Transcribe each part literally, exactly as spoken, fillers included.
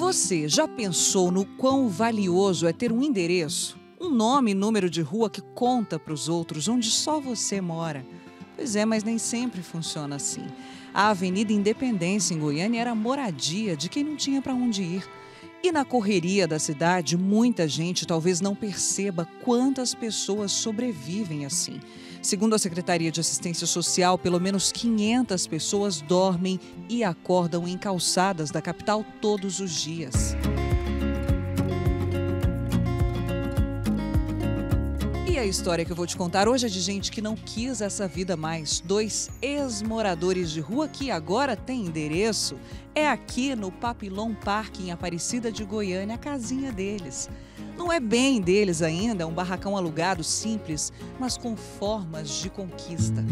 Você já pensou no quão valioso é ter um endereço? Um nome e número de rua que conta para os outros onde só você mora? Pois é, mas nem sempre funciona assim. A Avenida Independência, em Goiânia, era moradia de quem não tinha para onde ir. E na correria da cidade, muita gente talvez não perceba quantas pessoas sobrevivem assim. Segundo a Secretaria de Assistência Social, pelo menos quinhentas pessoas dormem e acordam em calçadas da capital todos os dias. E a história que eu vou te contar hoje é de gente que não quis essa vida mais. Dois ex-moradores de rua que agora têm endereço. É aqui no Papillon Park, em Aparecida de Goiânia, a casinha deles. Não é bem deles ainda, é um barracão alugado simples, mas com formas de conquista.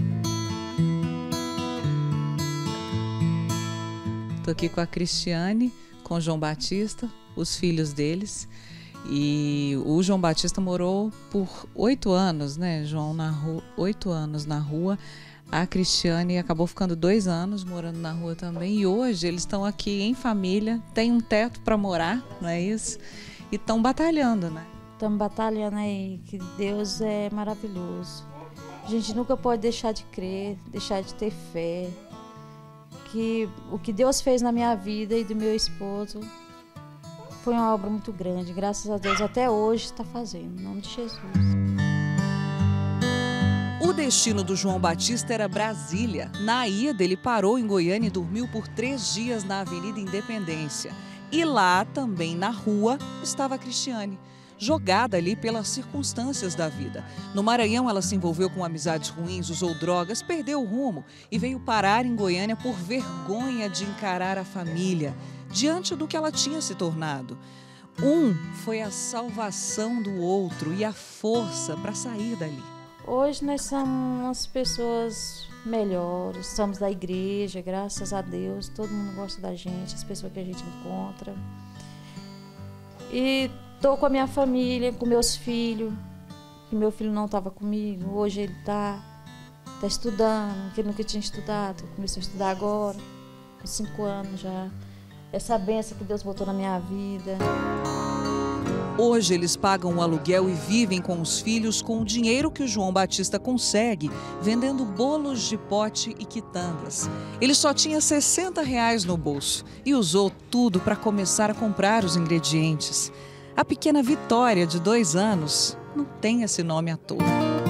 Estou aqui com a Cristiane, com o João Batista, os filhos deles. E o João Batista morou por oito anos, né, João? Na rua, oito anos na rua. A Cristiane acabou ficando dois anos morando na rua também. E hoje eles estão aqui em família, têm um teto para morar, não é isso? E estão batalhando, né? Estamos batalhando aí, que Deus é maravilhoso. A gente nunca pode deixar de crer, deixar de ter fé. Que o que Deus fez na minha vida e do meu esposo foi uma obra muito grande. Graças a Deus, até hoje está fazendo, em nome de Jesus. O destino do João Batista era Brasília. Na ida, ele parou em Goiânia e dormiu por três dias na Avenida Independência. E lá, também na rua, estava a Cristiane, jogada ali pelas circunstâncias da vida. No Maranhão, ela se envolveu com amizades ruins, usou drogas, perdeu o rumo e veio parar em Goiânia por vergonha de encarar a família, diante do que ela tinha se tornado. Um foi a salvação do outro e a força para sair dali. Hoje nós somos pessoas melhores, somos da igreja, graças a Deus, todo mundo gosta da gente, as pessoas que a gente encontra. E estou com a minha família, com meus filhos, que meu filho não estava comigo, hoje ele está tá estudando, que ele nunca tinha estudado, começou a estudar agora, com cinco anos já. Essa bênção que Deus botou na minha vida. Hoje eles pagam o aluguel e vivem com os filhos com o dinheiro que o João Batista consegue, vendendo bolos de pote e quitandas. Ele só tinha sessenta reais no bolso e usou tudo para começar a comprar os ingredientes. A pequena Vitória, de dois anos, não tem esse nome à toa.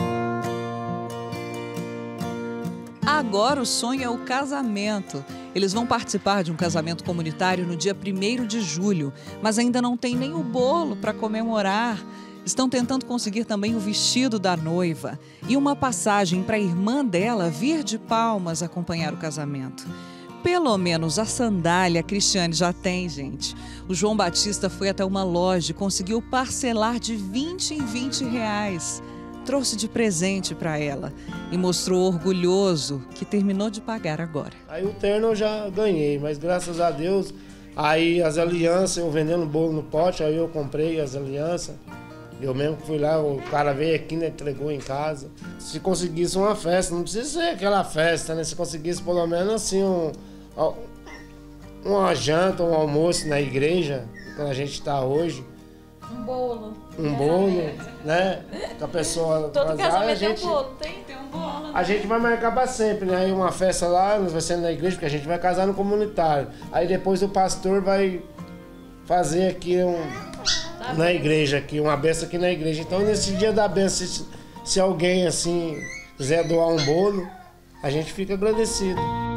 Agora o sonho é o casamento. Eles vão participar de um casamento comunitário no dia primeiro de julho, mas ainda não tem nem o bolo para comemorar. Estão tentando conseguir também o vestido da noiva e uma passagem para a irmã dela vir de Palmas acompanhar o casamento. Pelo menos a sandália a Cristiane já tem, gente. O João Batista foi até uma loja e conseguiu parcelar de vinte em vinte reais. Trouxe de presente para ela e mostrou orgulhoso que terminou de pagar agora. Aí o terno eu já ganhei, mas graças a Deus, aí as alianças, eu vendendo bolo no pote, aí eu comprei as alianças. Eu mesmo fui lá, o cara veio aqui, né, entregou em casa. Se conseguisse uma festa, não precisa ser aquela festa, né? Se conseguisse pelo menos assim um, uma janta, um almoço na igreja, quando a gente está hoje. Um bolo. Um bolo, né? Que a pessoa todo casamento a gente, tem um bolo, tem? Tem um bolo. Né? A gente vai marcar para sempre, né? Aí uma festa lá, vai ser na igreja, porque a gente vai casar no comunitário. Aí depois o pastor vai fazer aqui um, tá na igreja, aqui, uma benção aqui na igreja. Então nesse dia da benção, se, se alguém assim quiser doar um bolo, a gente fica agradecido.